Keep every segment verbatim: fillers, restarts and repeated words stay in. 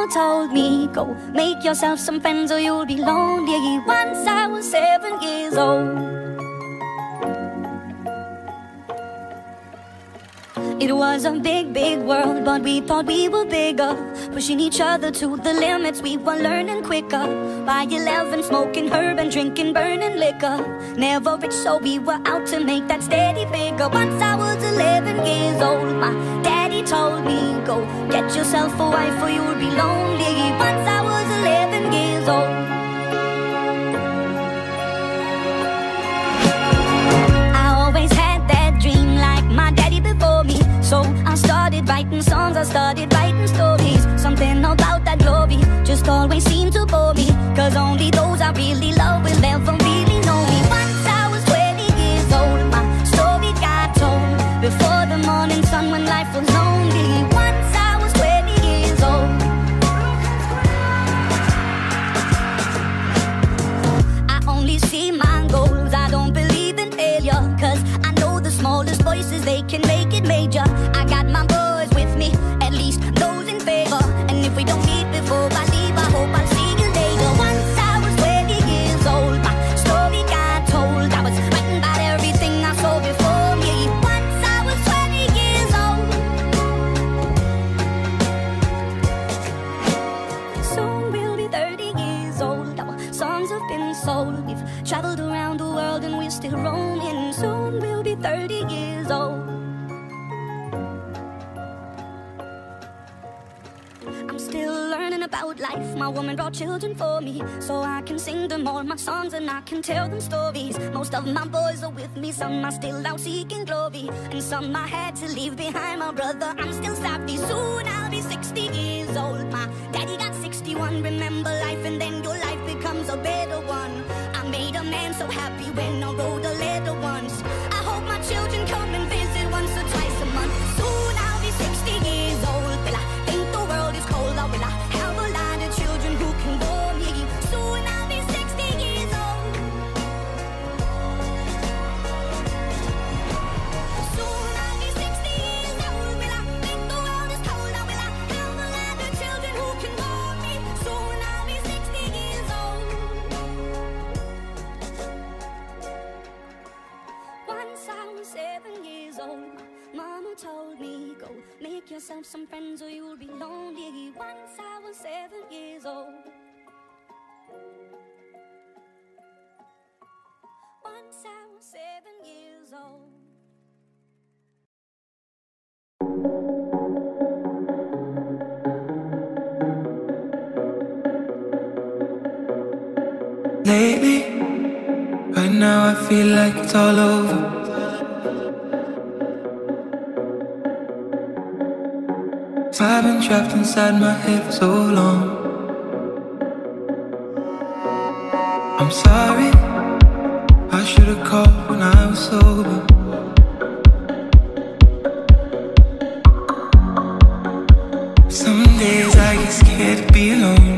Mama told me, go make yourself some friends or you'll be lonely. Once I was seven years old. It was a big, big world, but we thought we were bigger, pushing each other to the limits. We were learning quicker. By eleven, smoking herb and drinking burning liquor. Never rich, so we were out to make that steady figure. Once I was eleven years old, my daddy told me, go get yourself a wife or you'll be lonely. Once I was eleven years old. I always had that dream like my daddy before me. So I started writing songs, I started writing stories. Something about that glory just always seemed to bore me, cause only those I really love will ever really know me. Once I was twenty years old, my story got told before the morning sun when life was lonely. Once I was twenty years old. I only see my goals, I don't believe in failure, cause I know the smallest voices, they can make it major. I got my boys with me, at least those in favor. And if we don't meet before I leave, I hope I'll see you later. Once I was twenty years old, my story got told. I was writing about everything I saw before me. Once I was twenty years old. Soon we'll be thirty years old. Our songs have been sold. We've traveled around the world and we're still roaming. Soon we'll be thirty years old. I'm still learning about life. My woman brought children for me, so I can sing them all my songs and I can tell them stories. Most of my boys are with me, some are still out seeking glory, and some I had to leave behind. My brother, I'm still savvy. Soon I'll be sixty years old. My daddy got sixty-one. Remember life and then your life becomes a better one. I made a man so happy when I wrote a letter once. I hope my children come and visit once or twice a month. Soon I'll be sixty years old. Will I think the world is cold, or will I have a lot of children who can bore me? Soon I'll be sixty years old. Soon I'll be sixty years old. Will I think the world is cold, or will I have a lot of children who can bore me? Soon I'll be sixty years old. Once I was seven years old. Mama told me, go make yourself some friends or you'll be lonely. Once I was seven years old. Once I was seven years old. Lately, right now I feel like it's all over. I've been trapped inside my head for so long. I'm sorry, I should've called when I was sober. Some days I get scared to be alone.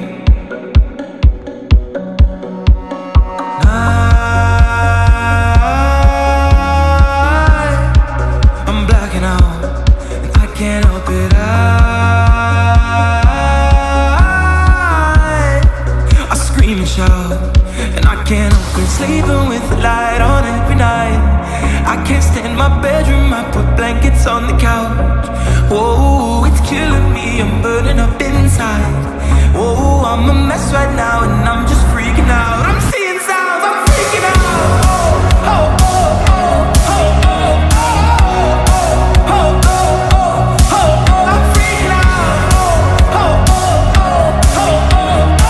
Sleeping with the light on every night. I can't stay in my bedroom, I put blankets on the couch. Whoa, it's killing me, I'm burning up inside. Whoa, I'm a mess right now and I'm just freaking out. I'm seeing sounds, I'm freaking out. Oh, oh, oh, oh, oh, oh, oh, oh, oh, oh, oh, oh, I'm freaking out. Oh, oh, oh, oh, oh, oh.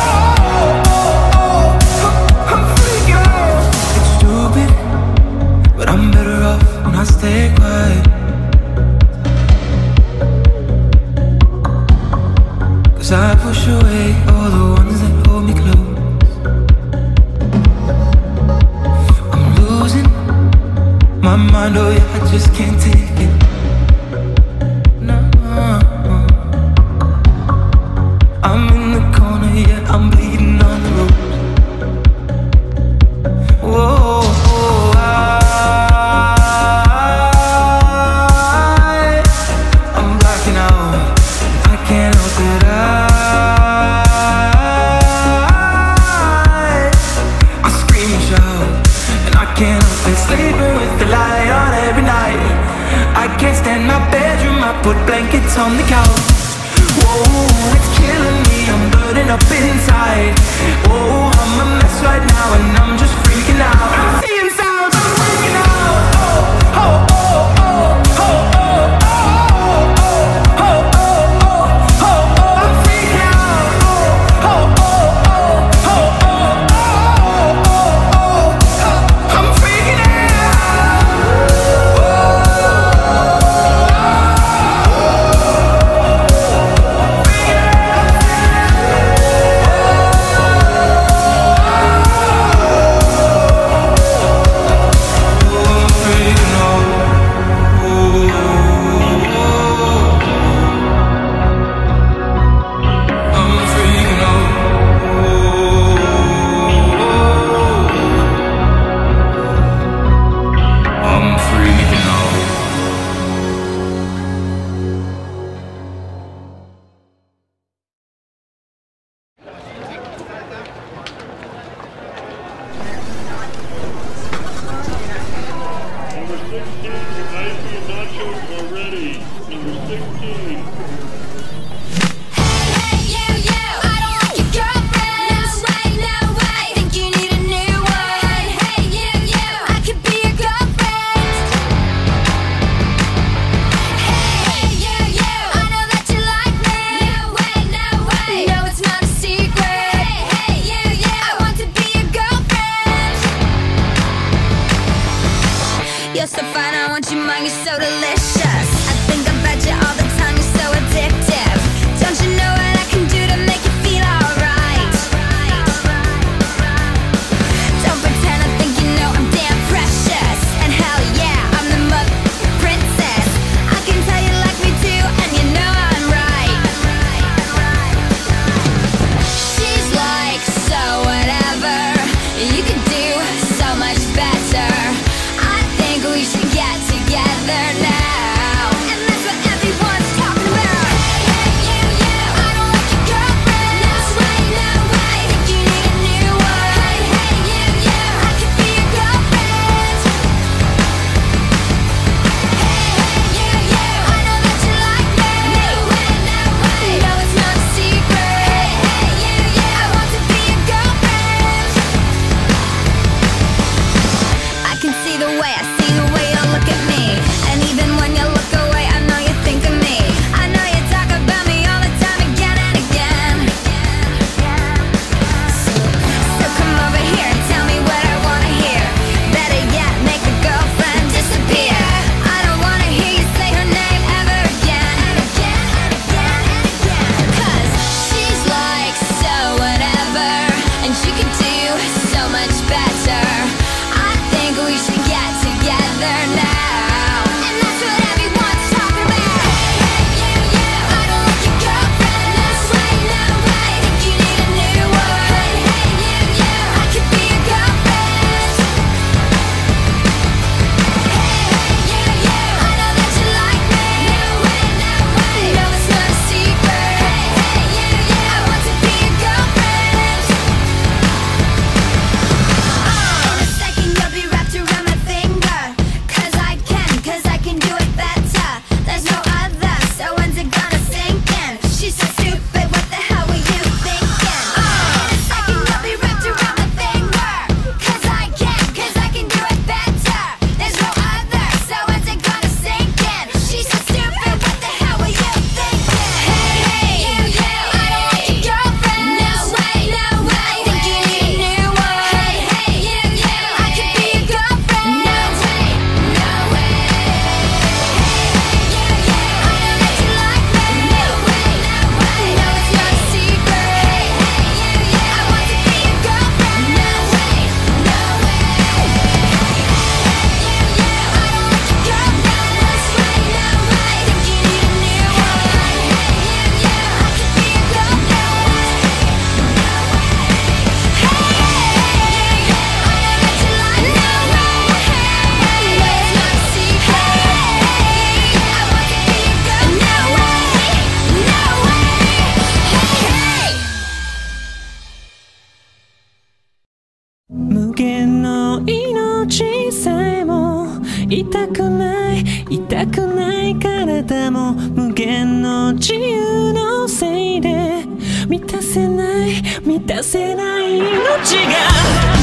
I'm better off when I stay quiet, 'cause I push away all the ones that hold me close. I'm losing my mind, oh yeah, I just can't take it. No, I'm in the corner, yeah, I'm bleeding on the road. Whoa, I, I'm blacking out, I can't help it. I stand my bedroom, I put blankets on the couch. Whoa, it's killing me, I'm burning up inside. Oh, I'm a mess right now and I'm just freaking out. I'm seeing sounds, I'm freaking out. Oh, oh, oh, oh, oh, oh, oh, oh, oh, oh, oh, oh, oh, I'm freaking out. Oh, oh, oh, oh, oh, oh, oh, oh, oh, I'm freaking out. You're so fine, I want you mine, you're so delicious. I think about you all the time, you're so addictive. Don't you know what I can do to make you feel alright? Don't pretend I think you know I'm damn precious. And hell yeah, I'm the mother princess. I can tell you like me too, and you know I'm right. She's like, so whatever, you could do so much better. We should get together now, and that's what everyone's talking about. Hey, hey, you, you, I don't like your girlfriend. No way, no way, think you need a new one. Hey, hey, you, you, I could be your girlfriend. Hey, hey, you, you, I know that you like me. No way, no way, no, it's not a secret. Hey, hey, you, you, I want to be your girlfriend. I can see the way I see. Look at me, and even when you look away, I know you think of me. I know you talk about me all the time, again and again. So come over here and tell me what I wanna hear. Better yet, make a girlfriend disappear. I don't wanna hear you say her name ever again. And again, and again, and again. Cause she's like, so whatever, and she could do so much better. I think we should get together now. 体も無限の自由のせいで満たせない満たせない命が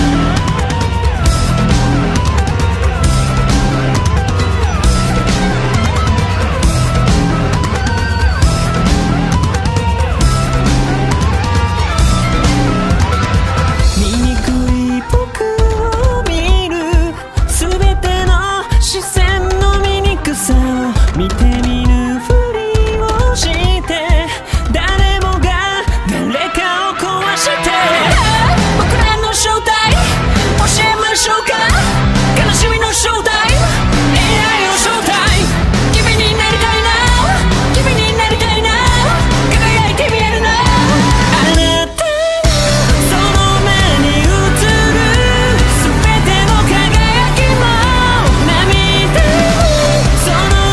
見て見ぬふりをして誰もが誰かを壊して僕らの正体教えましょうか悲しみの正体 エーアイ の正体君になりたいな君になりたいな輝いて見えるなあなたその目に映る全ての輝きも涙その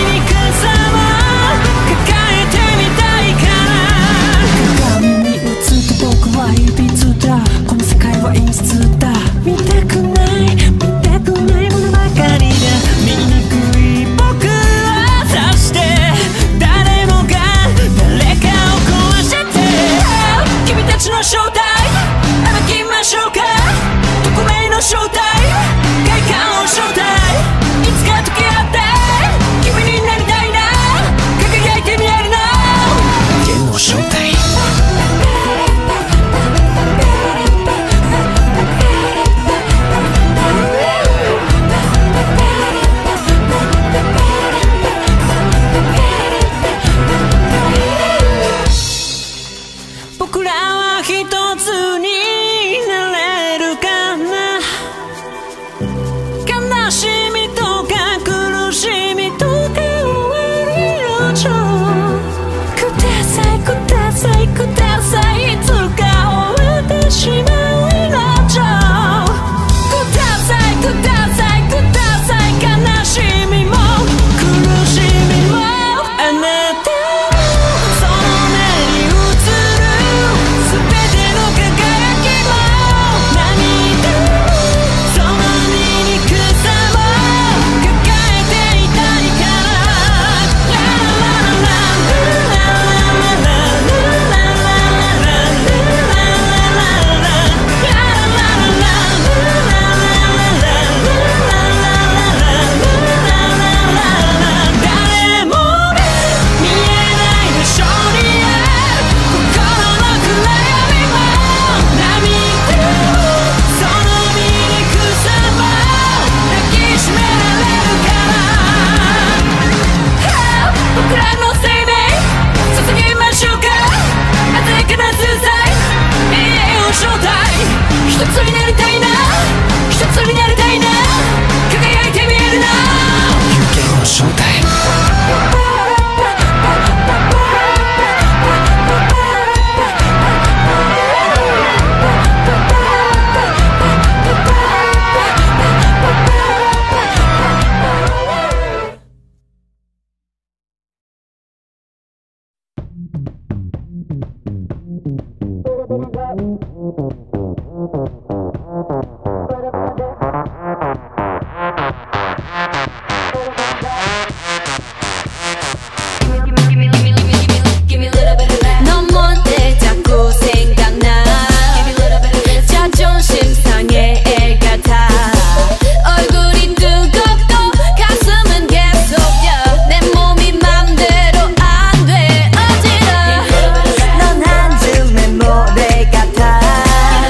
この世界は演出だ見たくない見たくないものばかりだ醜い僕を指して誰もが誰かを壊して君たちの正体暴きましょうか匿名の正体外観の正体いつか時あって君になりたいな輝いて見えるな人間の正体僕らは一つになれるかな悲しみとか苦しみとか終わりの情くださいくださいくださいいつか終わってしまう命くださいくださいください悲しみも苦しみもあなたその目に映る全ての輝きも涙その醜さも抱えていたいからララララララララ誰も見えない場所にある心の暗闇も涙その醜さも抱きしめられるから僕らの生命捧げましょうか鮮やかな数歳永遠の正体一つになりたいな一つになりたいな輝いて見えるな有限の正体 넌 한 줌의 모래같아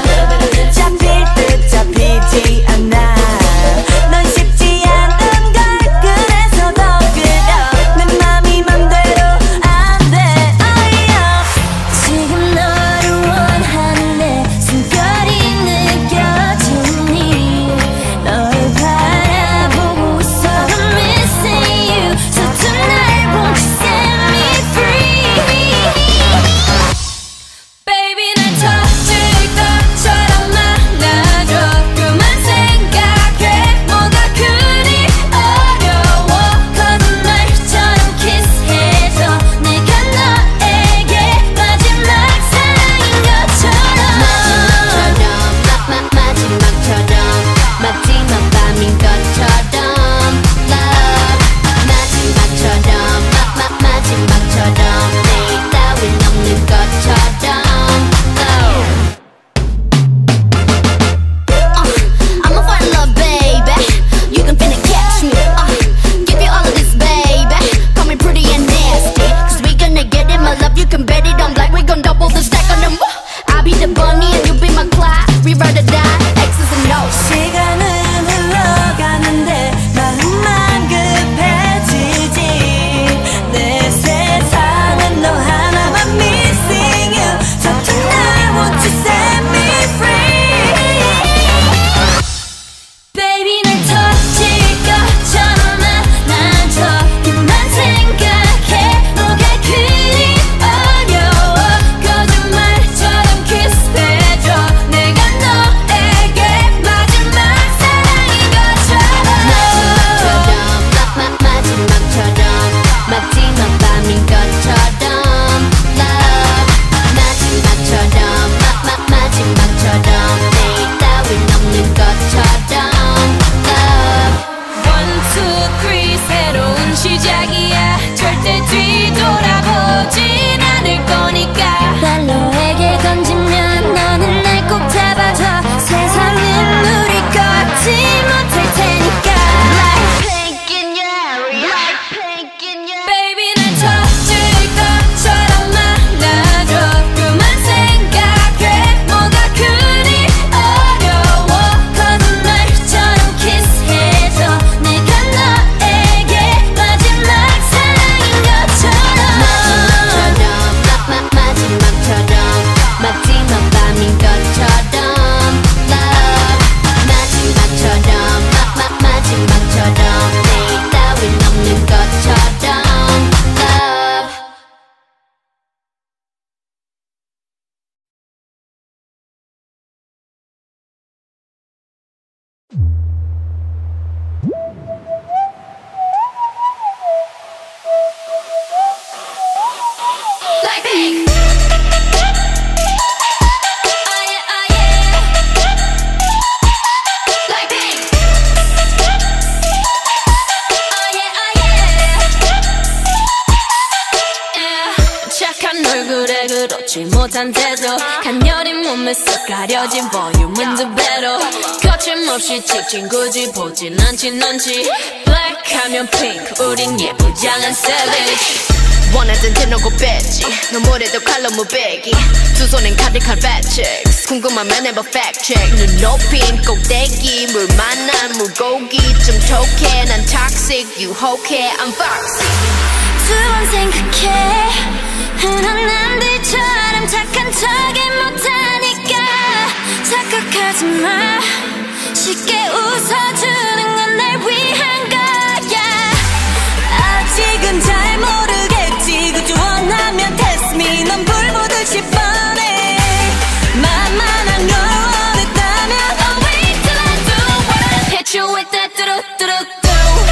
얼굴에 그렇지 못한 태도 간녀린 몸에 쏙 가려진 볼륨은 두 배로 거침없이 찍힌 굳이 보진 않지 넌지 Black 하면 pink 우린 예쁘장한 savage 원하던 대놓고 뺐지 너무래도 칼로 무배기 두 손엔 가득한 fat chicks 궁금하면 해봐 fact check 눈 높인 꼭대기 물 만난 물고기 좀 톡해 난 toxic 유혹해 I'm foxy 두 번 생각해 흔한 남들처럼 착한 척이 못하니까 착각하지 마 쉽게 웃어주는 건 날 위한 거야 아직은 잘 모르겠지 그저 원하면 test me 넌 불 보듯이 뻔해 만만한 걸 원했다면 Oh wait till I do it Hit you with that 뚜루뚜루뚜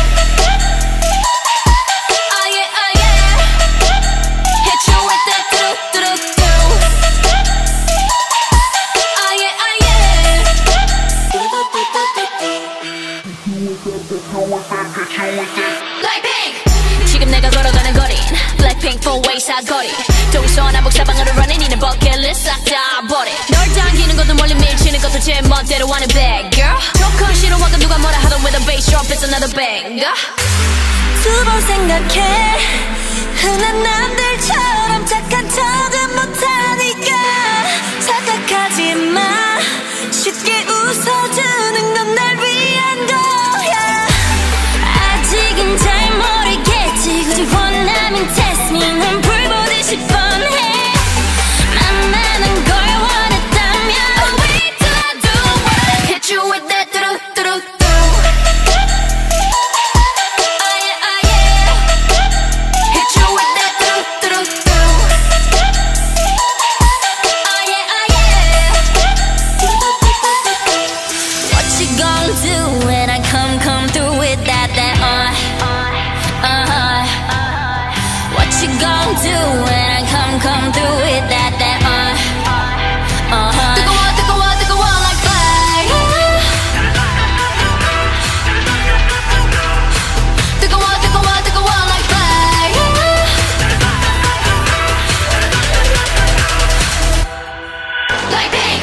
지금 내가 걸어가는 거린 Blackpink four way 사거리 동서남북 사방으로 running 이는 버킷리스트 싹 다 버려 널 당기는 것도 멀리 밀치는 것도 제 멋대로 하는 bad girl 조금 싫어하고 누가 뭐라 하던 with a bass drop it's another banger 두 번 생각해 흔한 남들처럼 착한 척은 못하니까 착각하지 마 쉽게 웃어주는 건 날 위한 거야 아직은 잘 모르겠지 굳이 원하면 test me 넌 불 보듯이 뻔해 만만한 걸 원했다면 Oh wait till I do it Hit you with that 뚜루뚜루뚜 Oh yeah oh yeah Hit you with that 뚜루뚜루뚜 Oh yeah oh yeah What you gon' do when I come come through with that that uh uh-huh What you gon' do when I come come through with that that uh uh-huh 뜨거워 뜨거워 뜨거워 like fire 뜨거워 뜨거워 뜨거워 like fire like pink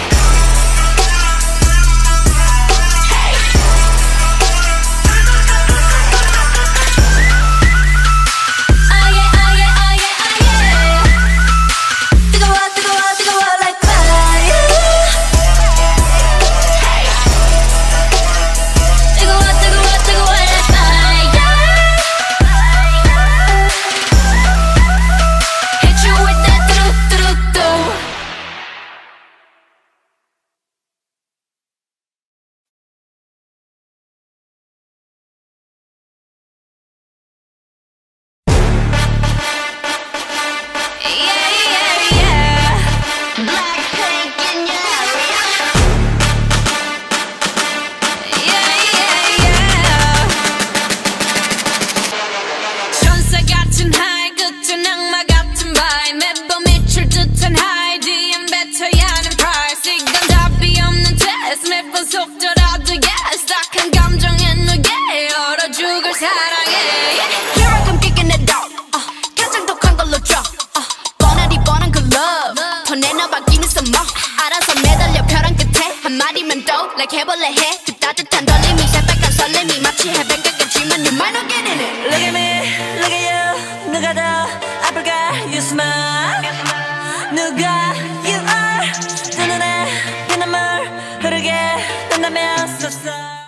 속더라도 yes 딱한 감정에 누게 얼어 죽을 사랑해 yeah. Here I come kicking it out uh, 가장 독한 걸로 줘 uh, 뻔하디 뻔한 그 love 더 내놔봐 give me some more 알아서 매달려 벼랑 끝에 한마디만 더 like 해볼래 해 그 따뜻한 떨림이 새빨간 설렘이 마치 해변가겠지만 you might not get in it Look at me, look at you 누가 더 아플까 you smile 누가 you are 두 눈에 그 눈물 흐르게 된다면 so sorry